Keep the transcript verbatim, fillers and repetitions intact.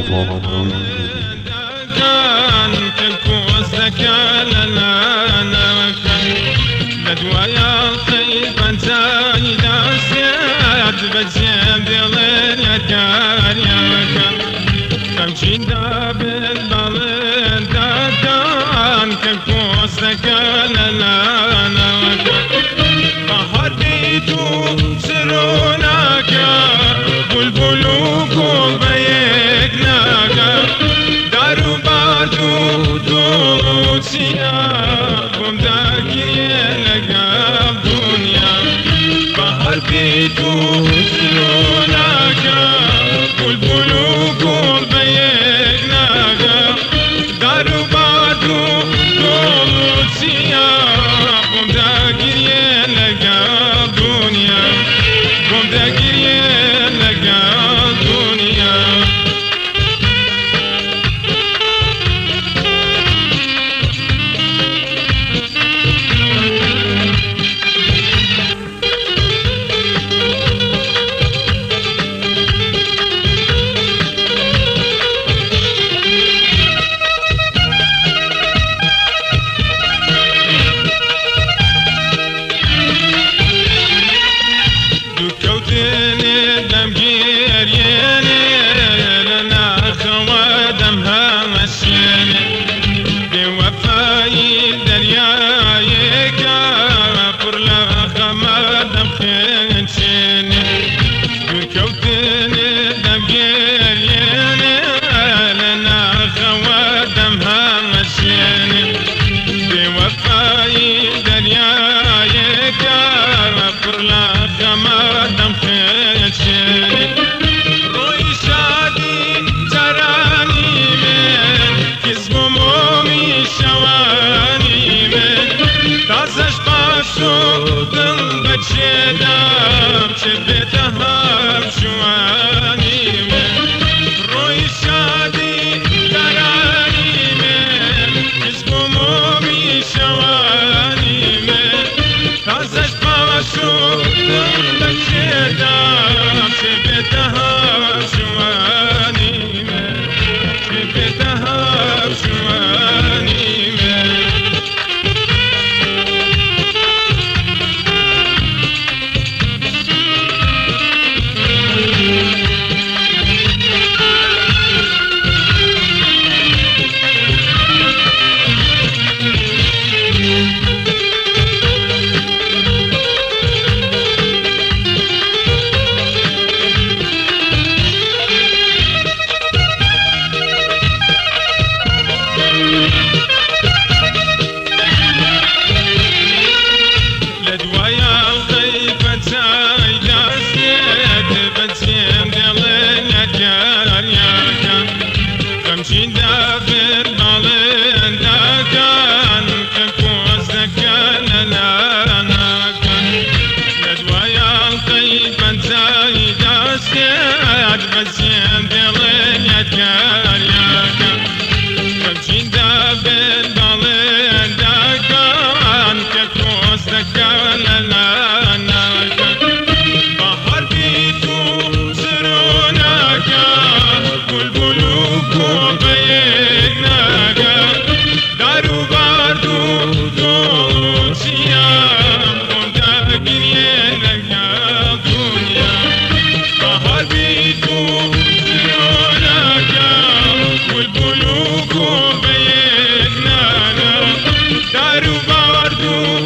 لدوايا طيبا تاني داسيات بجيب دلين يا كار يا كار كمشي دابل بالين دادان كالكوس لكالا لانا بحر بيتو سروناكا بلبلو بيكناكا دارو باردو دو سيا بمداكي لقاب دنيا بحر بيتو سروناكا بلبلو بيكناكا دارو باردو دو سيا بمداكي لقاب دنيا بمداكي لقاب دنيا شدم بچه‌دم چه بتهم شوانی من روی شادی درانی من اسممو میشوانی من تازش با شدم بچه‌دم چه بتهم شوانی من چه بتهم شوانی من do